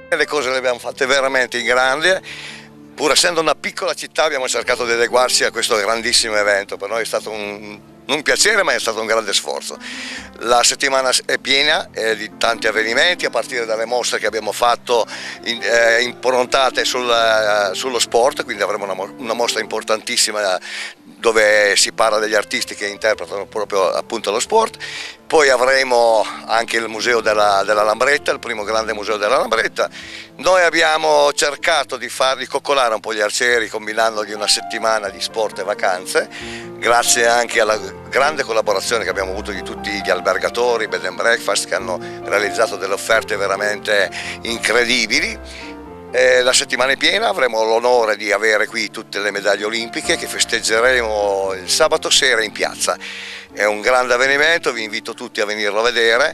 Le cose le abbiamo fatte veramente in grande, pur essendo una piccola città abbiamo cercato di adeguarci a questo grandissimo evento. Per noi è stato un piacere, ma è stato un grande sforzo. La settimana è piena di tanti avvenimenti, a partire dalle mostre che abbiamo fatto improntate sullo sport, quindi avremo una mostra importantissima dove si parla degli artisti che interpretano proprio appunto lo sport. Poi avremo anche il museo della Lambretta, il primo grande museo della Lambretta. Noi abbiamo cercato di farli coccolare un po' gli arcieri combinandogli una settimana di sport e vacanze, grazie anche alla grande collaborazione che abbiamo avuto di tutti gli albergatori, bed and breakfast, che hanno realizzato delle offerte veramente incredibili. La settimana è piena, avremo l'onore di avere qui tutte le medaglie olimpiche che festeggeremo il sabato sera in piazza. È un grande avvenimento, vi invito tutti a venirlo a vedere.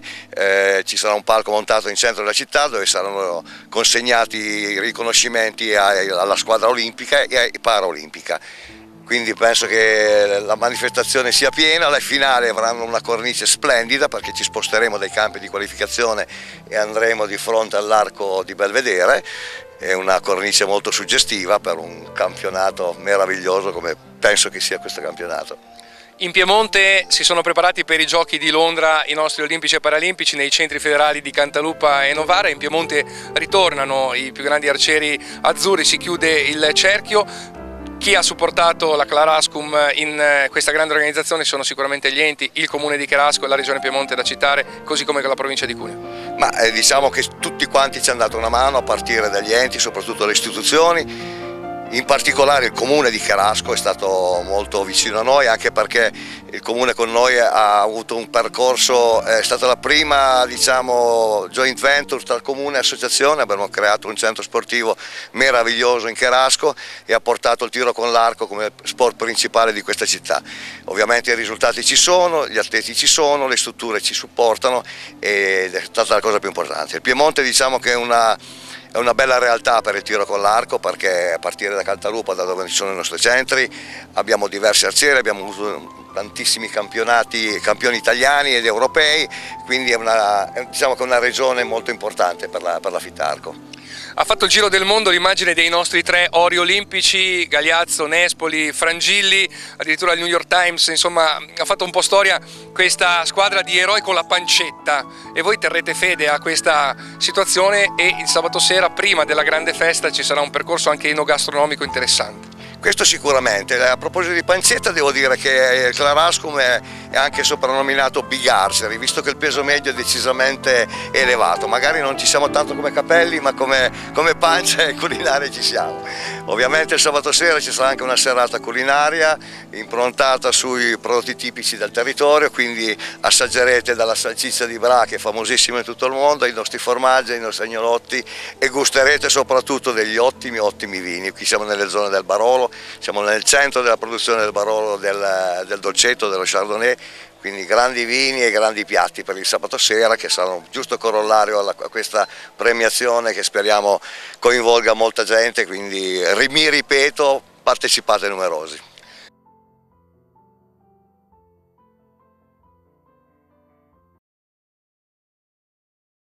Ci sarà un palco montato in centro della città dove saranno consegnati i riconoscimenti alla squadra olimpica e paraolimpica. Quindi penso che la manifestazione sia piena, le finali avranno una cornice splendida perché ci sposteremo dai campi di qualificazione e andremo di fronte all'arco di Belvedere. È una cornice molto suggestiva per un campionato meraviglioso come penso che sia questo campionato. In Piemonte si sono preparati per i giochi di Londra i nostri olimpici e paralimpici nei centri federali di Cantalupa e Novara. In Piemonte ritornano i più grandi arcieri azzurri, si chiude il cerchio. Chi ha supportato la Clarascum in questa grande organizzazione sono sicuramente gli enti, il comune di Cherasco e la regione Piemonte da citare, così come la provincia di Cuneo. Ma diciamo che tutti quanti ci hanno dato una mano, a partire dagli enti, soprattutto le istituzioni. In particolare il comune di Cherasco è stato molto vicino a noi, anche perché il comune con noi ha avuto un percorso, è stata la prima, diciamo, joint venture tra comune e associazione. Abbiamo creato un centro sportivo meraviglioso in Cherasco e ha portato il tiro con l'arco come sport principale di questa città. Ovviamente i risultati ci sono, gli atleti ci sono, le strutture ci supportano ed è stata la cosa più importante. Il Piemonte, diciamo che è una bella realtà per il tiro con l'arco, perché a partire da Cantalupa, da dove ci sono i nostri centri, abbiamo diversi arcieri, abbiamo avuto tantissimi campioni italiani ed europei, quindi diciamo che è una regione molto importante per la Fitarco. Ha fatto il giro del mondo l'immagine dei nostri 3 ori olimpici, Gagliazzo, Nespoli, Frangilli, addirittura il New York Times, insomma ha fatto un po' storia questa squadra di eroi con la pancetta, e voi terrete fede a questa situazione e il sabato sera, prima della grande festa, ci sarà un percorso anche enogastronomico interessante. Questo sicuramente. A proposito di pancetta, devo dire che il Clarascum è anche soprannominato Big Archery, visto che il peso medio è decisamente elevato. Magari non ci siamo tanto come capelli, ma come pancia e culinaria ci siamo. Ovviamente il sabato sera ci sarà anche una serata culinaria improntata sui prodotti tipici del territorio, quindi assaggerete dalla salsiccia di Bra, che è famosissima in tutto il mondo, ai nostri formaggi, ai nostri agnolotti, e gusterete soprattutto degli ottimi vini. Qui siamo nelle zone del Barolo, siamo nel centro della produzione del Barolo, del dolcetto, dello Chardonnay, quindi grandi vini e grandi piatti per il sabato sera, che saranno giusto corollario a questa premiazione che speriamo coinvolga molta gente, quindi mi ripeto, partecipate numerosi.